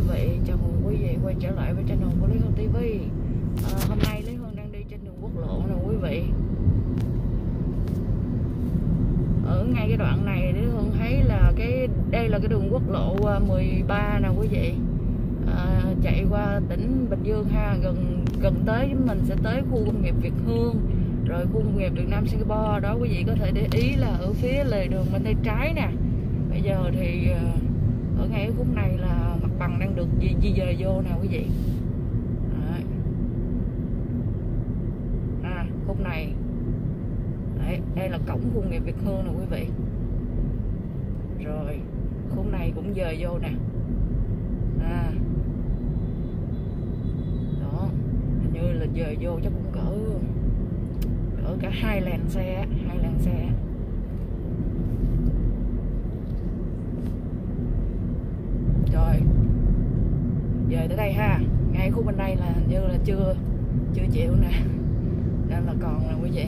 vị, chào mừng quý vị quay trở lại với channel của Lý Hương TV. Hôm nay Lý Hương đang đi trên đường quốc lộ nè quý vị. Ở ngay cái đoạn này Lý Hương thấy là đây là cái đường quốc lộ 13 nè quý vị. Chạy qua tỉnh Bình Dương ha, gần tới chúng mình sẽ tới khu công nghiệp Việt Hương, rồi khu công nghiệp Việt Nam Singapore đó quý vị có thể để ý là ở phía lề đường bên tay trái nè. Bây giờ thì ở ngay cái khúc này là mặt bằng đang được di dời vô nè quý vị. Đấy. Khúc này đấy, đây là cổng khu công nghiệp Việt Hương nè quý vị. Rồi khúc này cũng dời vô nè. Đó, hình như là dời vô chắc cũng cỡ cả hai làn xe. Rồi dời tới đây ha, ngay khu bên đây là hình như là chưa chịu nè, nên là còn nè quý vị.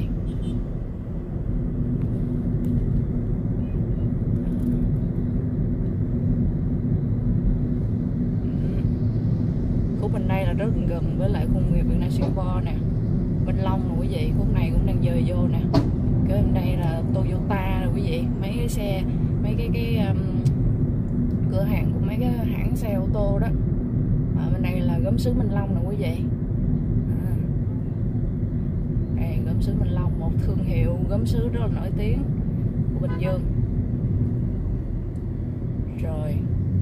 Khúc bên đây là rất gần với lại khu công nghiệp Việt Nam Singapore nè, Bình Long nè quý vị. Khúc này cũng đang dời vô nè. Cái bên đây là Toyota nè quý vị, mấy cái xe, mấy cái cửa hàng của mấy cái hãng xe ô tô đó. Bên đây là gốm sứ Minh Long nè quý vị. Đây gốm sứ Minh Long, một thương hiệu gốm sứ rất là nổi tiếng của Bình Dương. Rồi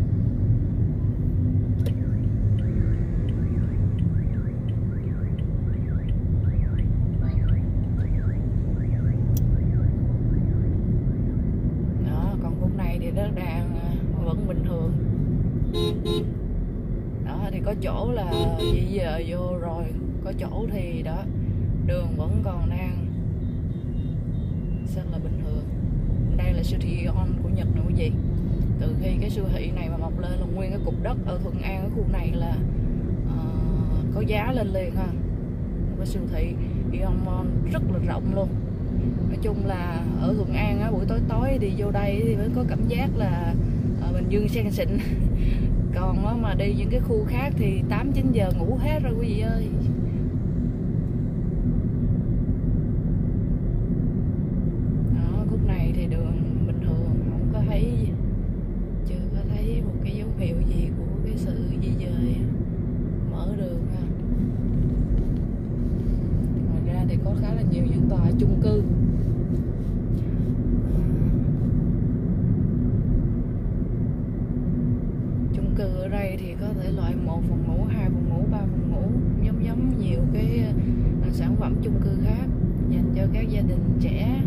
đó, còn khúc này thì nó đang vẫn bình thường. Đó thì có chỗ là di dời vô rồi, có chỗ thì đó đường vẫn còn đang rất là bình thường. Đây là siêu thị On của Nhật nè quý vị. Từ khi cái siêu thị này mà mọc lên là nguyên cái cục đất ở Thuận An, cái khu này là có giá lên liền ha. Cái siêu thị On rất là rộng luôn. Nói chung là ở Thuận An á, buổi tối đi vô đây thì mới có cảm giác là Bình Dương sang xịn. Còn đó mà đi những cái khu khác thì 8-9 giờ ngủ hết rồi quý vị ơi. Đó, khúc này thì đường bình thường, không có thấy, chưa có thấy một cái dấu hiệu gì của cái sự di dời mở đường ha. Ngoài ra thì có khá là nhiều những tòa chung cư. Ở đây thì có thể loại 1 phòng ngủ, 2 phòng ngủ, 3 phòng ngủ, giống nhiều cái sản phẩm chung cư khác dành cho các gia đình trẻ.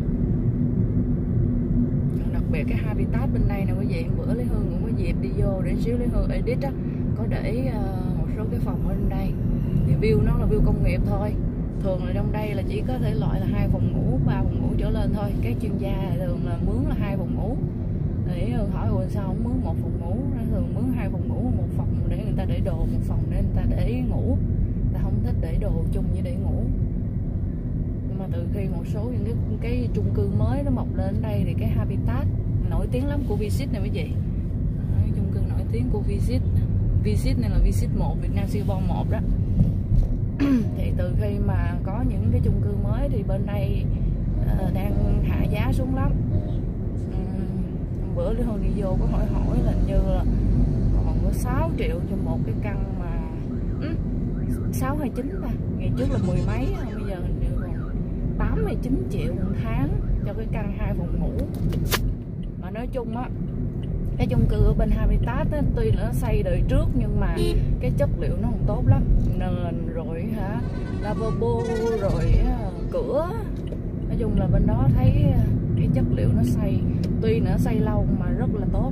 Còn đặc biệt cái Habitat bên đây nè quý vị, bữa Lý Hương cũng có dịp đi vô để xíu Lý Hương edit á, có để một số cái phòng ở bên đây thì view nó là view công nghiệp thôi. Thường là trong đây là chỉ có thể loại là 2 phòng ngủ, 3 phòng ngủ trở lên thôi. Các chuyên gia thường là mướn là 2 phòng ngủ. Thì Hương hỏi ủa sao không mướn 1 phòng ngủ, thường mướn 2 phòng ngủ, 1 phòng để người ta để đồ, 1 phòng để người ta để ngủ. Ta không thích để đồ chung với để ngủ. Nhưng mà từ khi một số những cái chung cư mới nó mọc lên đây thì cái Habitat nổi tiếng lắm của Visit này quý vị. Đó, chung cư nổi tiếng của Visit này là Visit 1, Việt Nam Singapore 1 đó. Thì từ khi mà có những cái chung cư mới thì bên đây đang hạ giá xuống lắm. Bữa Lý Hương đi vô có hỏi là như là còn có 6 triệu cho một cái căn mà 6 hay 9 ta, ngày trước là 10 mấy, bây giờ hình như còn 8 hay 9 triệu một tháng cho cái căn 2 phòng ngủ. Mà nói chung á, cái chung cư ở bên Habitat á, tuy là nó xây đời trước nhưng mà cái chất liệu nó không tốt lắm, nền rồi lavabo rồi cửa, nói chung là bên đó thấy cái chất liệu nó xây, tuy nó xây lâu mà rất là tốt.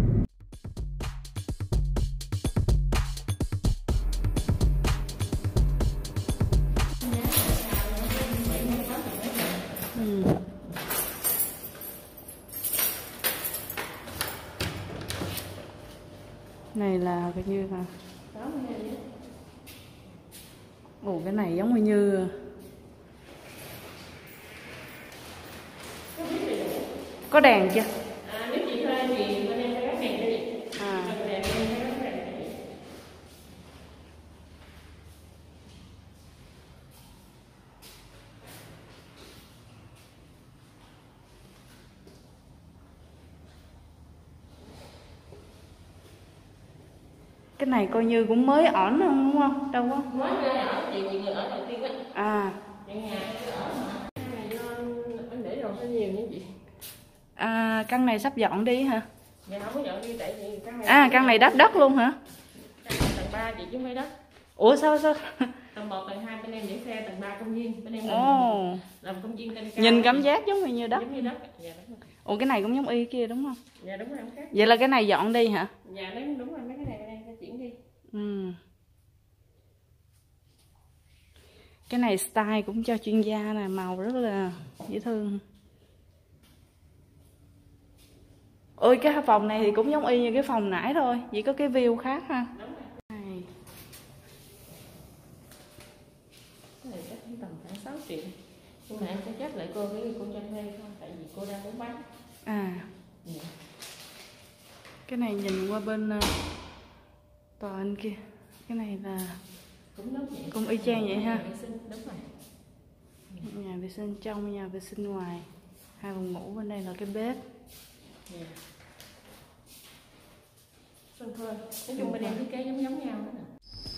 Này là coi như là cái này giống như có đèn chưa? Nếu chị thuê thì bên em phải gắn đèn cho chị. Cái này coi như cũng mới ổn không, đúng không? Đâu có. Mới ra ở chị người ở đầu tiên á. À. Nhà ở mà. Cái này do anh để đồ hơi nhiều nha chị. À, căn này sắp dọn đi hả? Dạ không có dọn đi tại vì căn này. À, căn này đắp đất luôn hả? Tầng 3 chị chứ không phải đất. Ủa sao? Tầng 1, tầng 2 bên em để xe, tầng 3 công viên, bên em làm công viên trên cao. Nhìn cảm giác giống như đất. Giống như đất. Dạ đúng rồi. Ủa cái này cũng giống y kia đúng không? Dạ đúng rồi, không khác. Vậy là cái này dọn đi hả? Dạ đúng rồi, mấy cái này bên em sẽ chuyển đi. Cái này style cũng cho chuyên gia nè, màu rất là dễ thương. Ôi cái phòng này thì cũng giống y như cái phòng nãy thôi, chỉ có cái view khác ha. Đúng rồi. Này. Cái này chắc cũng tầm khoảng 6 triệu. Nhưng mà em sẽ chắc lại cô với cô cho thuê không, tại vì cô đang muốn bán. À. Dạ. Cái này nhìn qua bên tòa anh kia. Cái này là cũng y chang vậy ha. Đúng rồi. Nhà vệ sinh trong, nhà vệ sinh ngoài. Hai phòng ngủ, bên đây là cái bếp. Yeah. Sân phơi. Nói chung bên em thiết kế giống nhau hết nè.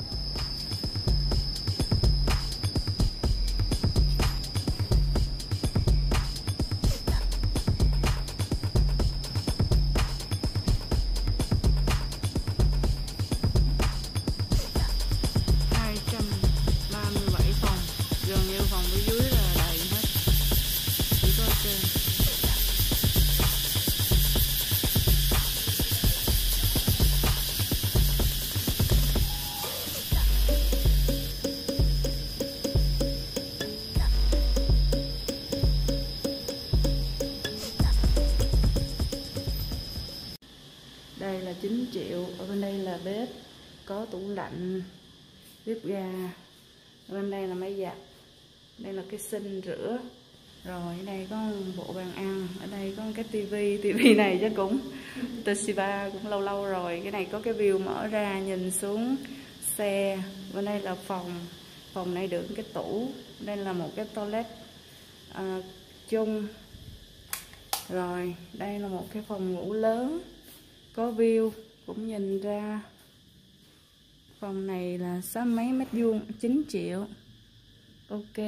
Đây là 9 triệu, ở bên đây là bếp, có tủ lạnh, bếp ga, ở bên đây là máy giặt, đây là cái sink rửa, rồi ở đây có bộ bàn ăn, ở đây có cái tivi này chắc cũng Toshiba cũng lâu lâu rồi. Cái này có cái view mở ra nhìn xuống xe, bên đây là phòng này đựng cái tủ, đây là một cái toilet chung, rồi đây là một cái phòng ngủ lớn có view cũng nhìn ra. Phòng này là 6 mấy mét vuông, 9 triệu. Ok.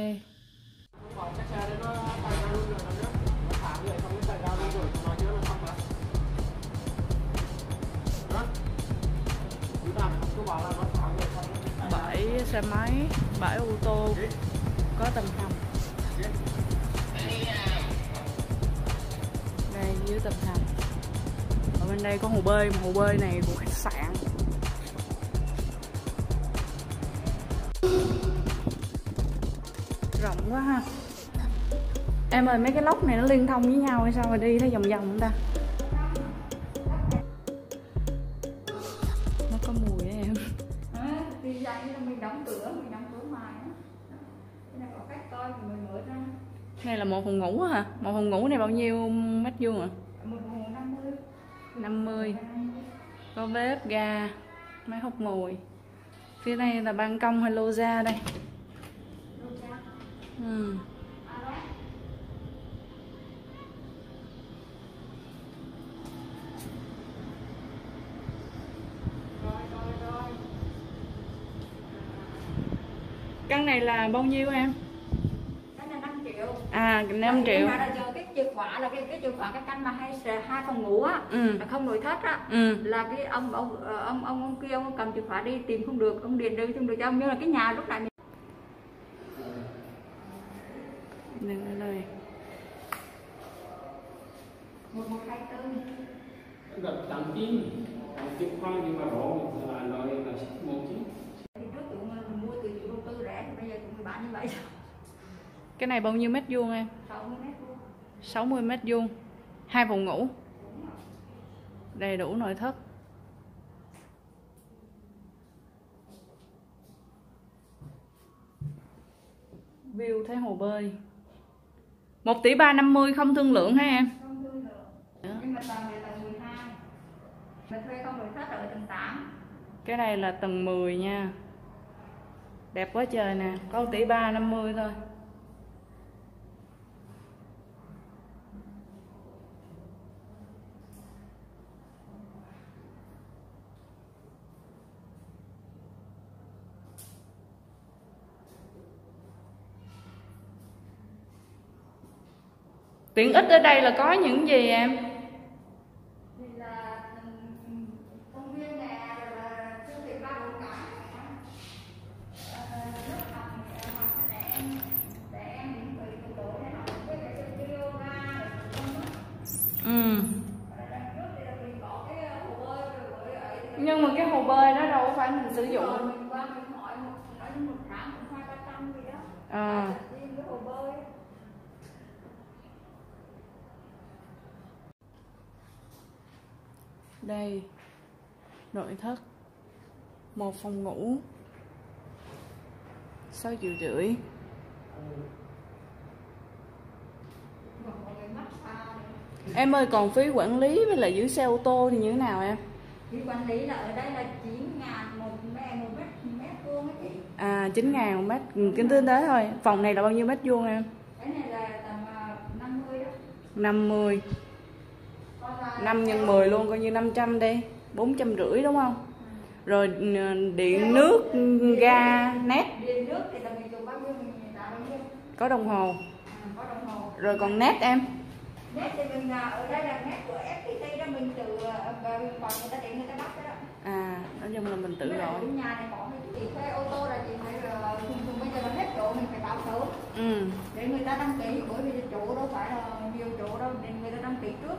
Bãi xe máy, bãi ô tô, có tầng hầm. Đây dưới tầng hầm. Ở bên đây có hồ bơi, hồ bơi này của khách sạn. Rộng quá ha. Em ơi, mấy cái lốc này nó liên thông với nhau hay sao mà đi thấy vòng vòng không ta? Nó có mùi á em. Đi dạy là mình đóng cửa ngoài á. Cái này có khách coi thì mình mở ra. Này là một phòng ngủ hả? Một phòng ngủ này bao nhiêu mét vuông ạ? Một phòng ngủ 50. 50. Có bếp, ga, máy hút mùi. Phía đây là ban công hay lô gia đây? Căn này là bao nhiêu em? Cái này 5 triệu. À, 5 triệu. Nhưng mà giờ cái chìa khóa là cái chìa khóa cái căn mà hai phòng ngủ á, là không nội thất á, là cái ông kia ông cầm chìa khóa đi tìm không được, ông điện được không được cho ông, như là cái nhà lúc này mình. Đừng ở đây. 1124. Gặp tặng kim khoan nhưng mà độ là loại là 19. Thì trước tụi mình mua từ chủ đầu tư rẻ, bây giờ tụi mình bán như vậy. Cái này bao nhiêu mét vuông em? 60 mét vuông. 60 mét vuông. Hai phòng ngủ. Đầy đủ nội thất. View thấy hồ bơi. 1,350 tỷ không thương lượng hả em? Không thương lượng. Nhưng mà tầng này tầng 12. Mình thuê không nội thất ở tầng 8. Cái này là tầng 10 nha. Đẹp quá trời nè, có 1,350 tỷ thôi. Tiện ích ở đây là có những gì em? Thì là công viên nè, rồi là siêu thị Ba Bụi Cải, lớp học học cho trẻ em những người từ tuổi để học với cái yoga rồi Nhưng mà cái hồ bơi đó đâu có phải mình sử dụng. mình qua mình hỏi một tháng cũng 200-300 gì đó. Cái hồ bơi. Đây, nội thất, một phòng ngủ, 6,5 triệu. Em ơi, còn phí quản lý với lại giữ xe ô tô thì như thế nào em? Phí quản lý là ở đây là 9.000 một mét vuông á chị. 9.000 một mét, kinh tế thế thôi. Phòng này là bao nhiêu mét vuông em? Cái này là tầm 50 đó. 50. 5 nhân 10 luôn, coi như 500 đi, 450 đúng không? Rồi điện nước, ga, nét. Điện nước thì là mình dùng bao nhiêu mình trả bao nhiêu. Có đồng hồ. Có đồng hồ. Rồi còn nét em? Nét thì mình ở đây là nét của FPT đó, mình tự còn người ta để người ta bắt đó. Nói chung là mình tự gọi. Nhà này có chị thuê ô tô là chị phải thường bây giờ là hết chỗ mình phải báo sớm. Để người ta đăng ký, bởi vì chỗ đâu phải là nhiều chỗ đâu, nên người ta đăng ký trước.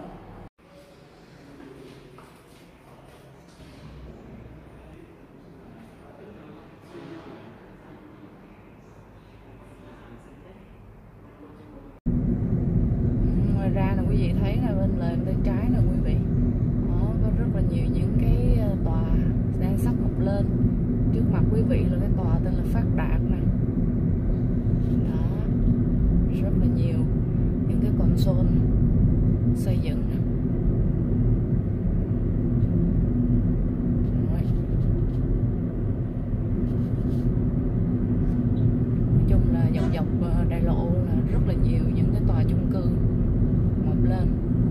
Ngoài ra là quý vị thấy là bên lề bên tay trái nè quý vị, đó, có rất là nhiều những cái tòa đang sắp mọc lên. Trước mặt quý vị là cái tòa tên là Phát Đạt nè, đó, rất là nhiều những cái console xây dựng nè. Nói chung là dọc đại lộ là rất là nhiều những cái tòa chung cư mọc lên.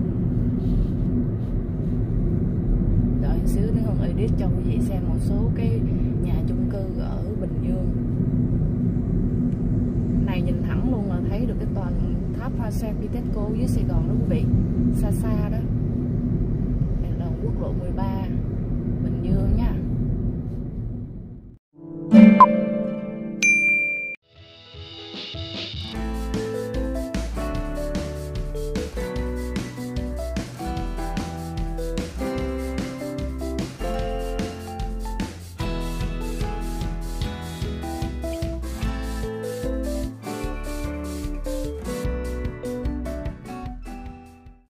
Đợi xíu nữa còn edit cho quý vị xem một số cái nhà chung cư ở Bình Dương. Này nhìn thẳng luôn là thấy được cái tòa tháp Hoa Sen Kiteko dưới Sài Gòn đó quý vị, xa xa đó.